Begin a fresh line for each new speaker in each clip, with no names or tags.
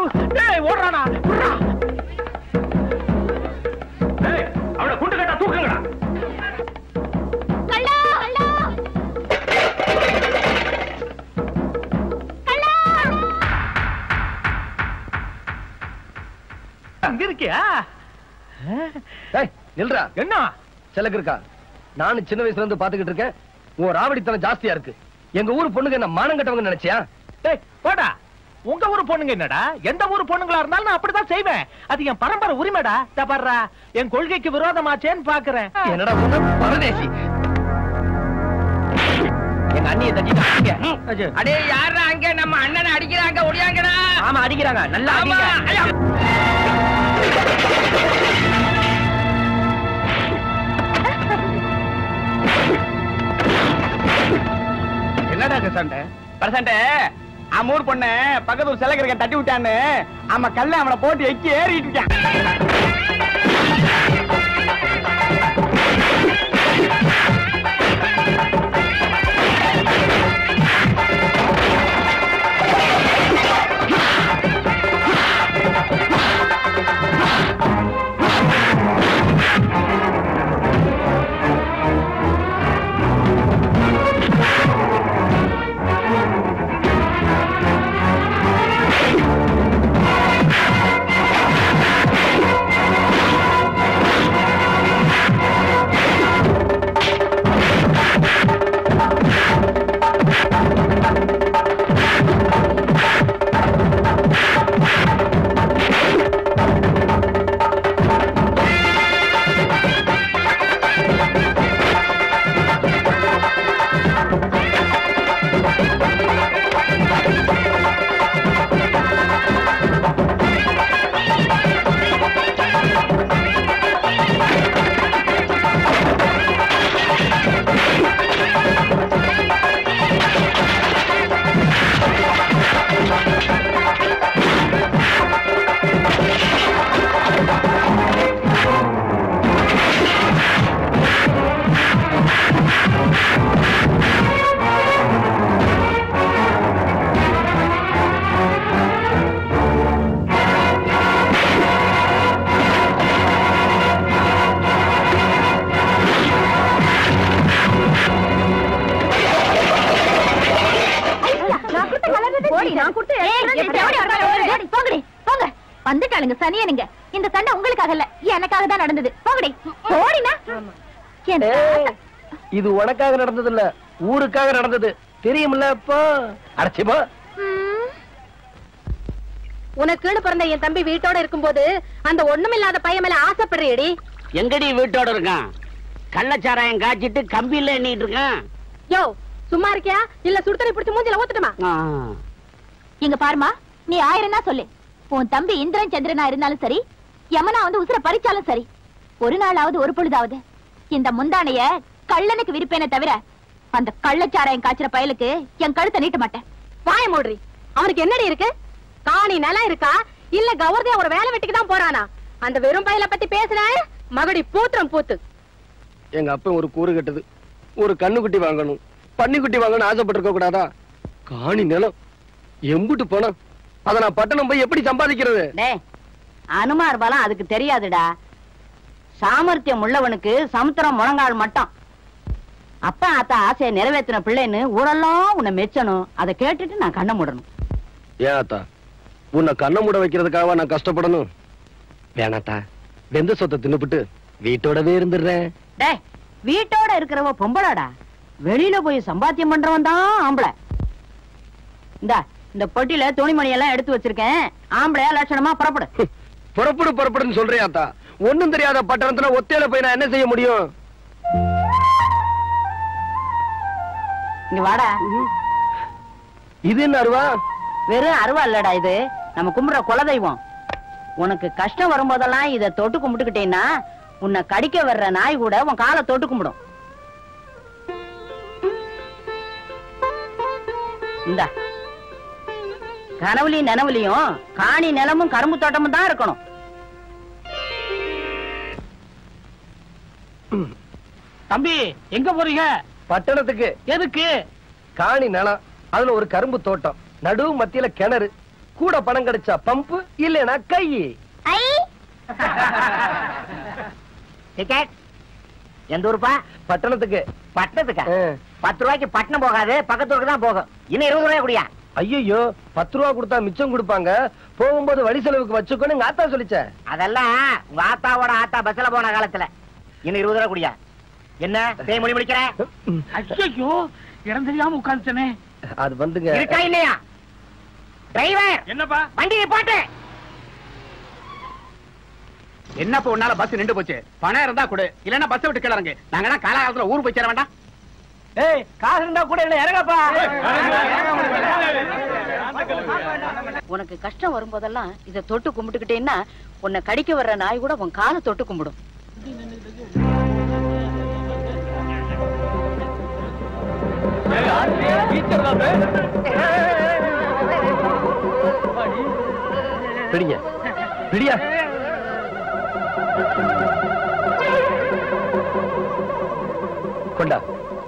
ஓடுறானா அவனை குண்டு கட்டா தூக்குங்கடா. அங்க இருக்கியா?
நில்றா.
என்ன
செலக்கு இருக்கா? நானும் சின்ன வயசுல இருந்து பாத்துக்கிட்டு இருக்கேன். உன் ராவடித்தனம் ஜாஸ்தியா இருக்கு. எங்க ஊர் பொண்ணுங்க என்ன மானம் கட்டவங்க நினைச்சியா?
போடா. உங்க ஊர் பொண்ணுங்க என்னடா? எந்த ஊர் பொண்ணுங்களா இருந்தாலும் நான் அப்படிதான் செய்வேன். அது என் பரம்பரை உரிமைடா. பாருடா, என் கொள்கைக்கு விரோதமாச்சேன்னு பாக்குறேன்.
என்னடா பொண்ணு பரதேசி. எங்க அண்ணியை தட்டிட்டாங்க.
அடே யாரா அங்க நம்ம அண்ணனை அடிக்கிறாங்க, ஒடியாங்கடா.
ஆமா அடிக்கிறாங்க, நல்லா அடிக்கிறாங்க.
என்னடா சண்டை? பர்சன்ட் அம்மூர் பொண்ணு பக்கத்தூர் செலக்கிறக்க தட்டி விட்டான்னு ஆமா கல்ல அவனை போட்டு எக்கி ஏறிட்டு இருக்கான்.
வந்துட்டாளுங்க சனியனுங்க. இந்த சண்டை உங்களுக்காக இல்ல, எனக்காக தான் நடந்தது. போகடி போடினா.
இது உனக்காக நடந்தது இல்ல, ஊருக்காக நடந்தது. தெரியுமில்ல? இப்போ அடச்சிப்போ.
உனக்கு பிறந்த என் தம்பி வீட்டோட இருக்கும்போது அந்த ஒண்ணுமில்லாத பையன் மேல ஆசைப்படுறியடி.
எங்கடி வீட்டோட இருக்கான்? கள்ளச்சாராயம் காய்ச்சிட்டு கம்பியில எண்ணிட்டு இருக்கான்.
யோ சும்மா இருக்கியா இல்ல சுடுதண்ணி பிடிச்சு மூஞ்சில ஊத்துட்டுமா? இங்க பாருமா, நீ 1000 தான் சொல்லு. உன் தம்பி இந்திரன் சந்திரனா இருந்தாலும் சரி, யமனா வந்து உசுர பறிச்சாலும் சரி, ஒரு நாளாவது ஒரு பொழுதாவது இந்த முந்தானைய கள்ளனுக்கு விரிப்பேனே தவிர அந்த கள்ளச்சாராயம் காய்ச்சற பயலுக்கு என் கழுத்தை நீட்ட மாட்டேன். வாய மூடுறி. அவனுக்கு என்னடி இருக்கு? காணி நிலம் இருக்கா இல்ல கௌரதியா ஒரு வேலை வெட்டிக்கு தான் போறானா? அந்த வெறும் பயலை பத்தி பேசுற மகடி பூத்திரம் பூத்து.
எங்க அப்ப ஒரு கூறு கட்டுது, ஒரு கண்ணுக்குட்டி வாங்கணும், பன்னிக்குட்டி வாங்கணும் ஆசைப்பட்டிருக்க கூடாதா? காணி நிலம் எம்புட்டு போனோம், அத நான் பட்டணம் போய் எப்படி சம்பாதிக்கிறது?
அனுமார் பலம் அதுக்கு தெரியாதுடா. சாமர்த்தியம் உள்ளவனுக்கு சமுத்திரம் முழங்கால் மட்டம். அப்பா ஆத்தா ஆசையை நிறைவேற்றின பிள்ளைன்னு ஊரெல்லாம் உன்னை மெச்சணும். அதை கேட்டுட்டு நான் கண்ண மூடணும்.
ஏன் ஆத்தா, உன்னை கண்ண மூட வைக்கிறதுக்காக நான் கஷ்டப்படணும்? வேணாத்தா, வெந்த சொத்தை தின்னுபிட்டு வீட்டோடவே இருந்துடுறேன்.
வீட்டோட இருக்கிறவ பொம்பளாடா, வெளியில போய் சம்பாத்தியம் பண்றவன் தான் ஆம்பளை. இந்த பொட்டியில துணிமணி எல்லாம் எடுத்து வச்சிருக்கேன். ஆம்பளையா லட்சணமா புறப்படு.
புறப்படு புறப்படுன்னு சொல்றியாத்தா? ஒண்ணும் தெரியாத பட்டணத்துல ஒத்தையில போய் நான் என்ன செய்ய முடியும்?
இங்க வாடா.
இது என்ன அருவா?
வெறும் அருவா இல்லடா, இது நம்ம கும்பிடுற குலதெய்வம். உனக்கு கஷ்டம் வரும்போதெல்லாம் இத தொட்டு கும்பிட்டுக்கிட்டேன்னா உன்னை கடிக்க வர்ற நாய் கூட உன் காலை தொட்டு கும்பிடும். இந்தா, கனவுலையும் நினவுலையும் காணி நிலமும் கரும்பு தோட்டமும் தான் இருக்கணும்.
தம்பி எங்க போறீங்க?
பட்டணத்துக்கு.
எதுக்கு?
காணி நிலம், அதுல ஒரு கரும்பு தோட்டம், நடு மத்தியில கிணறு. கூட பணம் கிடைச்சா பம்பு இல்லனா கை.
ஐ
டிக்கெட் எந்த ஊருப்பா?
பட்டணத்துக்கு.
பட்டணத்துக்கா? 10 ரூபாய்க்கு பட்டணம் போகாது, பக்கத்தூருக்கு தான் போகும். இன்னும் 20 ரூபாய் குடியா?
ஐயோ 10 ரூபா கொடுத்தா மிச்சம் கொடுப்பாங்க, போகும்போது வழி செலவுக்கு வச்சுக்கோன்னு எங்க ஆத்தா சொல்லிச்ச.
அதெல்லாம் உங்க ஆத்தாவோட ஆத்தா பஸ்ல போன காலத்துல. இன்னும் 20 ரூபாய் குடியா? என்ன பேய் மொழி முடிக்கிற?
ஐயோ இடம் தெரியாம உட்கார்ந்துட்டனே.
அது வந்துங்க.
இருக்கா இல்லையா? டிரைவர்
என்னப்பா?
வண்டியை போட்டு.
என்னப்பா உன்னால பஸ் நின்று போச்சு? பணம் இருந்தா கொடு, இல்லன்னா பஸ் விட்டு கிளறங்க. நாங்க காலகாலத்துல ஊர் போய் சேர வேண்டாம்.
ஏய் காசு இருந்தா கூட இல்ல, இறங்கப்பா.
உனக்கு கஷ்டம் வரும்போதெல்லாம் இத தொட்டு கும்பிட்டுக்கிட்டேன்னா உன்னை கடிக்க வர்ற நாய் கூட உன் காலை தொட்டு கும்பிடும்.
பிடிங்க பிடியா. கொண்டா.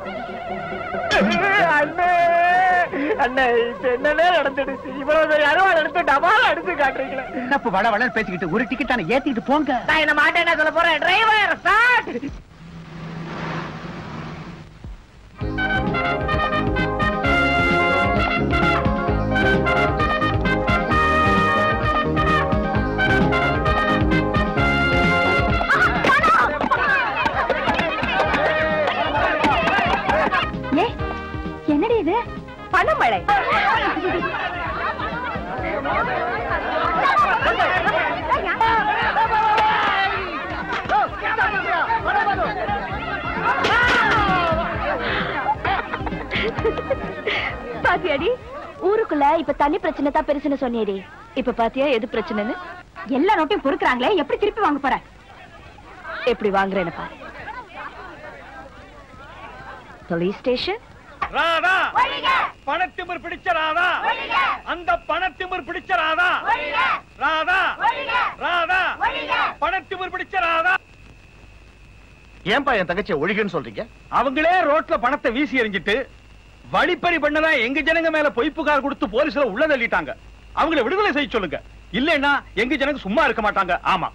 அண்ணே என்னன்னே நடந்துடுச்சு? இவ்வளவு அறுவாள் எடுத்து டபால் அடிச்சு காட்டுறீங்களே. என்னப்ப வள வள பேசிக்கிட்டு ஒரு டிக்கெட் ஏத்திட்டு போங்க.
நான் என்ன மாட்டேன் என்ன சொல்ல போறேன்? Driver start.
என்னடி இது? பணமழை. பாத்தியாடி, ஊருக்குள்ள இப்ப தண்ணி பிரச்சனை தான் பெருசுன்னு சொன்னியடி. இப்ப பாத்தியா எது பிரச்சனைன்னு? எல்லா நோட்டையும் பொறுக்குறாங்களே, எப்படி திருப்பி வாங்க போற? எப்படி வாங்குறேன்னு பாரு. Police station.
ராதா பணத்திமிர் பிடிச்ச ராதா, அந்த பணத்திமிர் பிடிச்ச ராதா, ராதா ராதா பணத்திமிர் பிடிச்ச ராதா.
ஏன்பா என் தங்கச்சியை ஒழிகன்னு சொல்றீங்க?
அவங்களே ரோட்ல பணத்தை வீசி எறிஞ்சிட்டு வழிப்பறி பண்ணதான் எங்க ஜனங்க மேல பொய் புகார் கொடுத்து போலீஸ்ல உள்ள தள்ளிட்டாங்க. அவங்களை விடுதலை செய்ய சொல்லுங்க, இல்லைன்னா எங்க ஜனங்க சும்மா இருக்க மாட்டாங்க. ஆமா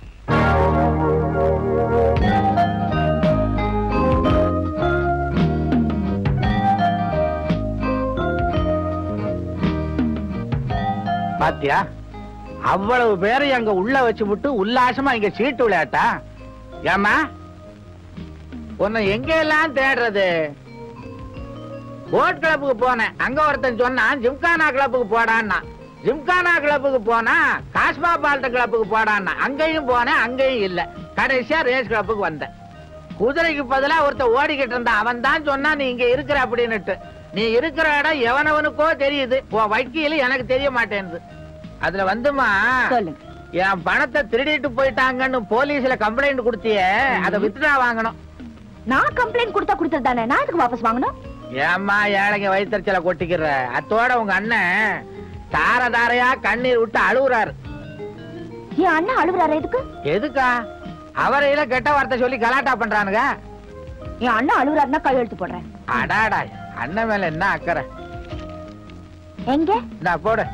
பாத்தியா, அவ்வளவு பேரை அங்க உள்ள வச்சு விட்டு உல்லாசமா இங்க சீட்டு விளையாட்டா? ஏமா உன்னை எங்க எல்லாம் தேடுறது? போட் கிளப்புக்கு போனேன், அங்க ஒருத்தன் சொன்னான் ஜிம்கானா கிளப்புக்கு போடான்னா. ஜிம்கானா கிளப்புக்கு போனா காஸ்மா பால்ட கிளப்புக்கு போடான்னா. அங்கேயும் போனேன், அங்கேயும் இல்ல. கடைசியா ரேஸ் கிளப்புக்கு வந்தேன். குதிரைக்கு பதிலா ஒருத்தன் ஓடிக்கிட்டு இருந்தான். அவன் தான் சொன்னா நீ இங்க இருக்கிற அப்படின்னுட்டு. நீ இருக்கிற இடம் எவனவனுக்கோ தெரியுது, உன் வக்கீல எனக்கு தெரிய மாட்டேங்குது. அதுல வந்துமா என் பணத்தை திருடிட்டு போயிட்டாங்கன்னு போலீஸ்ல கம்ப்ளைண்ட் கொடுத்தியே, அதை வித்ட்ரா வாங்கணும்.
நான் கம்ப்ளைண்ட் கொடுத்தா கொடுத்தது தானே, நான் எதுக்கு வாபஸ் வாங்கணும்?
ஏம்மா ஏழைங்க வயிற்றுச்சல கொட்டிக்கிற? அத்தோட உங்க அண்ணன் தார தாரையா கண்ணீர் விட்டு அழுகுறாரு.
என் அண்ணன் அழுகுறாரு எதுக்கு?
எதுக்கா? அவரையில கெட்ட வார்த்தை சொல்லி கலாட்டா பண்றானுங்க.
என் அண்ணன் அழுகுறாருன்னா கையெழுத்து போடுறேன்.
அடாடா, அண்ணன் மேல என்ன அக்கறை?
எங்க
நான் போடு.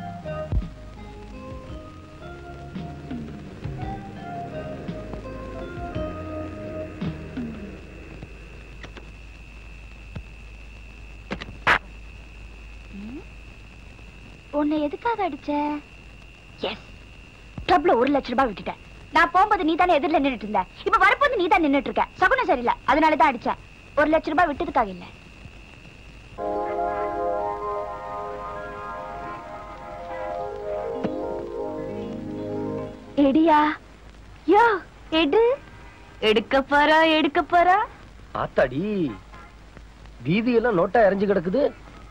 உன்னை எதுக்காக அடிச்ச? எஸ், கிளப்ல 1 லட்சம் ரூபாய் விட்டுட்டேன். நான் போகும்போது நீ தானே எதிரில நின்னுட்டு இருந்த, இப்ப வரப்போது நீ தான் நின்னுட்டு இருக்க. சகுனம் சரியில்லை, அதனாலதான் அடிச்சேன். 1 லட்சம் ரூபாய் விட்டதுக்காக இல்ல. எடியா யோ, எடு. எடுக்க போறா.
ஆத்தாடி, வீதியெல்லாம் நோட்டா எரிஞ்சு கிடக்குது.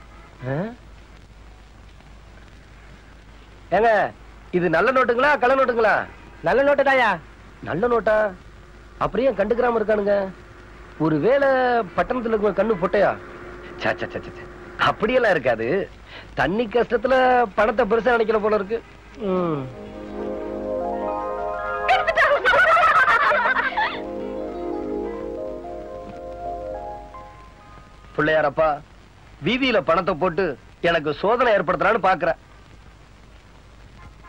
ஏங்க, இது நல்ல நோட்டுங்களா கள்ள நோட்டுங்களா? நல்ல நோட்டு தாயா. நல்ல நோட்டா? அப்படியே கண்டுக்கிறாம இருக்கானுங்க. ஒருவேளை பட்டணத்துல இருக்க கண்ணு பொட்டையா? அப்படியெல்லாம் இருக்காது. தண்ணி கஷ்டத்துல பணத்தை பெருசா நினைக்கிற போல இருக்கு. பிள்ளையாரப்பா, வீதியில பணத்தை போட்டு எனக்கு சோதனை ஏற்படுத்தலான்னு பாக்குற.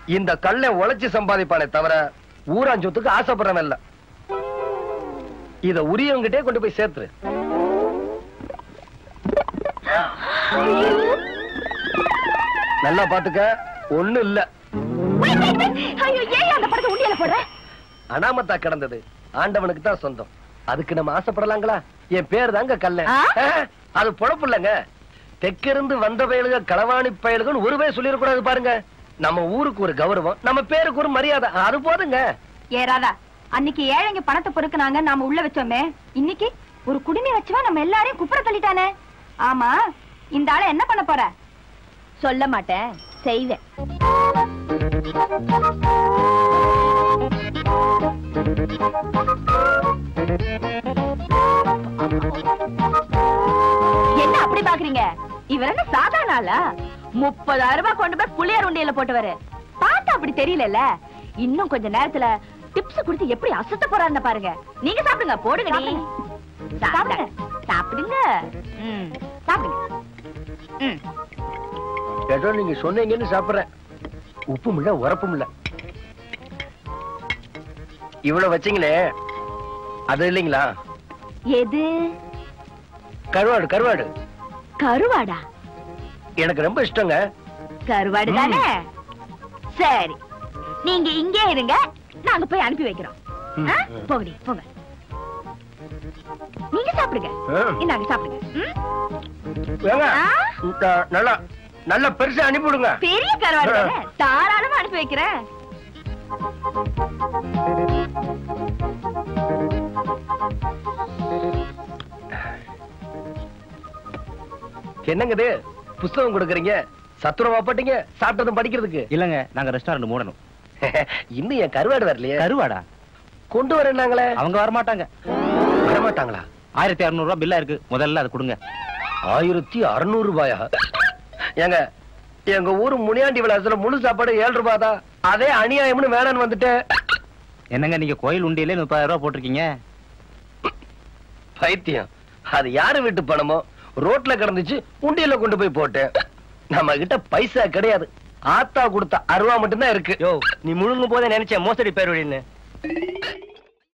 இந்த கல்லை உழைச்சு சம்பாதிப்பானே தவிர ஊராஞ்சொத்துக்கு ஆசைப்படுறவன் இல்ல. இத உரியவங்கிட்டே கொண்டு போய் சேர்த்துரு. நல்லா பாத்துக்க, ஒண்ணு இல்ல. அனாமத்தா கிடந்தது ஆண்டவனுக்கு தான் சொந்தம். அதுக்கு நம்ம ஆசைப்படலாங்களா? என் பேர் தாங்க கல்ல. அது பொழப்பு இல்லங்க. தெற்கிருந்து வந்த பயலுக களவாணி பயலுகன்னு ஒரு பேர் சொல்லிடக்கூடாது பாருங்க. நம்ம ஊருக்கு ஒரு கௌரவம், நம்ம பேருக்கு ஒரு மரியாதை, அது போதுங்க.
ஏறாதா, அன்னைக்கு ஏழைங்க பணத்தை பொறுக்குனாங்க, நாம உள்ள வச்சோமே. இன்னைக்கு ஒரு குடிமை வச்சுவா நம்ம எல்லாரையும் குப்புற தள்ளிட்டானே. ஆமா, இந்த ஆளை என்ன பண்ண போற? சொல்ல மாட்டேன், செய்வேன். என்ன அப்படி பாக்குறீங்க? இவர் என்ன சாதாரண ஆளா? 30,000 ரூபாய் கொண்டு போய் புளியார் உண்டியல போட்டுவாரு. பார்த்தா அப்படி தெரியல. இன்னும் கொஞ்ச நேரத்துல டிப்ஸ் கொடுத்து எப்படி அசத்த போறாருன்னு பாருங்க. நீங்க சாப்பிடுங்க, போடுங்க. சாப்பிடுங்க சாப்பிடுங்க.
ஏதோ நீங்க சொன்னீங்கன்னு சாப்பிடுறேன். உப்பும் இல்ல உரப்பும் இல்ல. இவ்வளவு வச்சீங்களே, அது இல்லைங்களா?
எது?
கருவாடு. கருவாடு
கருவாடா?
எனக்கு ரொம்ப இஷ்டங்க.
கருவாடு தானே? சரி, நீங்க இங்கே இருங்க, நாங்க போய் அனுப்பி வைக்கிறோம். போங்கடி போங்க. நீங்க சாப்பிடுங்க. இந்தாங்க சாப்பிடுங்க.
நல்லா நல்ல பெருசா அனுப்பிவிடுங்க.
பெரிய கருவாடு தானே, தாராளமா அனுப்பி வைக்கிறேன்.
என்னங்க இது? புஸ்தகம் கொடுக்கறீங்க, சத்துணவா போட்டீங்க? சாப்பிட்டதும் படிக்கிறதுக்கு
இல்லங்க, நாங்க ரெஸ்டாரண்ட் மூடணும்.
இன்னும் என் கருவாடு வரலையே.
கருவாடா?
கொண்டு வரேன்னாங்களே.
அவங்க வரமாட்டாங்க.
வரமாட்டாங்களா?
1600 ரூபாய் பில்லா இருக்கு, முதல்ல அது கொடுங்க.
1600 ரூபாயா? ஏங்க, எங்க ஊரு முனியாண்டி விலாசத்துல முழு சாப்பாடு 7 ரூபாய் தான். அதே அநியாயம்னு வேணான்னு வந்துட்டு.
என்னங்க நீங்க கோயில் உண்டியிலே 30,000 ரூபாய் போட்டிருக்கீங்க?
பைத்தியம். அது யாரு வீட்டு பணமோ ரோட்ல கிடந்துச்சு, உண்டியில கொண்டு போய் போட்டு. நம்ம கிட்ட பைசா கிடையாது. ஆத்தா கொடுத்த அருவா மட்டும்தான் இருக்கு.
நீ முழுங்கும் போதே நினைச்ச மோசடி பேர் வழின்னு.